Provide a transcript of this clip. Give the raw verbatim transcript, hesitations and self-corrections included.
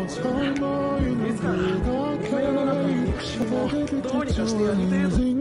水から上の中に肉親をどうにかしてやりてえと